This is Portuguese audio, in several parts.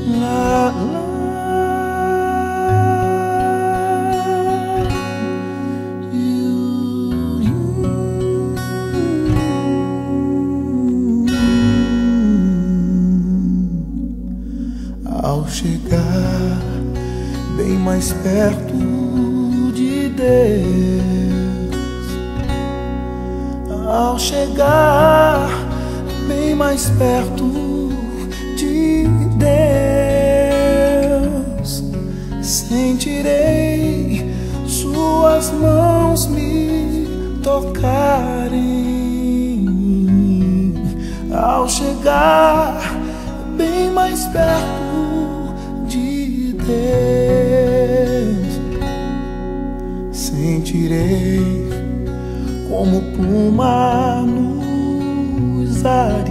lá, lá. Ao chegar bem mais perto de Deus, ao chegar bem mais perto de Deus, sentirei suas mãos me tocarem. Ao chegar bem mais perto de Deus, sentirei como pluma nos ares,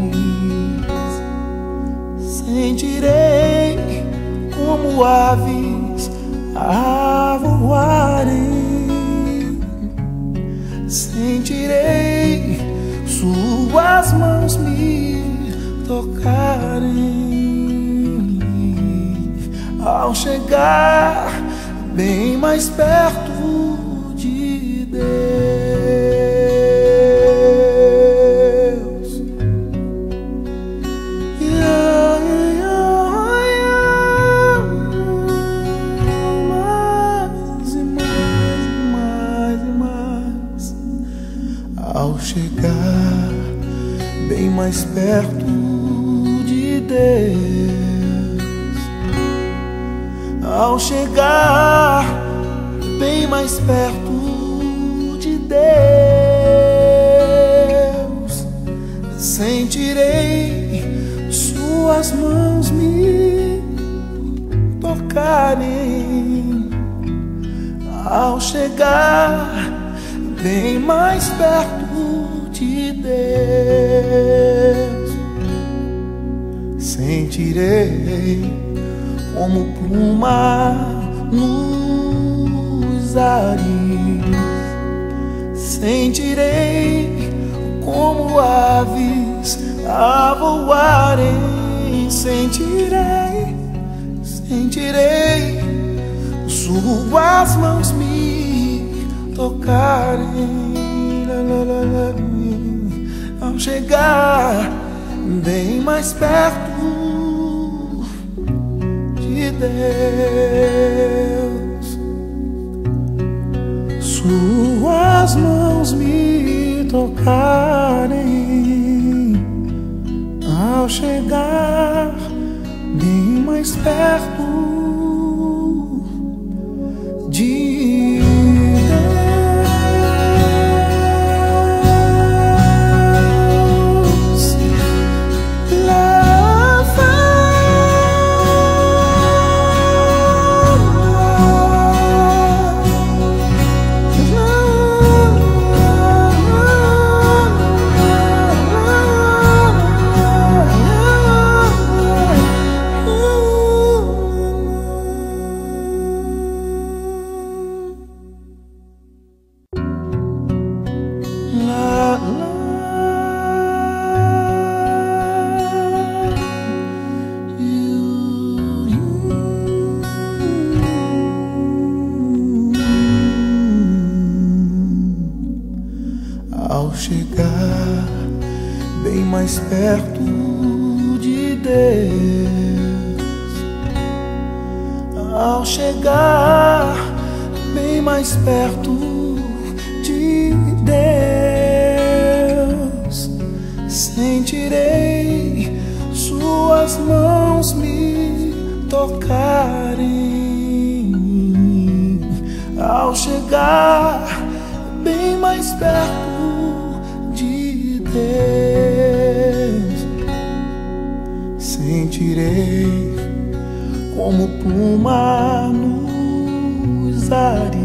sentirei como aves a voarem, sentirei suas mãos me tocarem. Ao chegar bem mais perto de Deus, mais e mais, mais e mais. Ao chegar bem mais perto de Deus, ao chegar bem mais perto de Deus, sentirei suas mãos me tocarem. Ao chegar bem mais perto de Deus, sentirei como pluma nos ares, sentirei como aves a voarem, sentirei suas mãos me tocarem. Ao chegar bem mais perto de Deus, suas mãos me tocarem. Ao chegar bem mais perto de ao chegar bem mais perto de Deus, ao chegar bem mais perto de Deus, sentirei suas mãos me tocarem. Ao chegar bem mais perto de Deus, sentirei como pluma nos ares,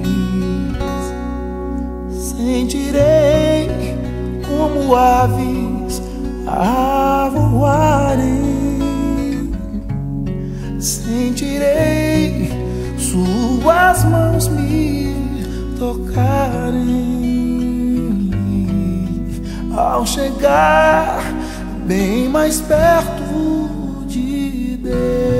sentirei como aves a voarem, sentirei suas mãos me tocarem. Ao chegar bem mais perto de te dei.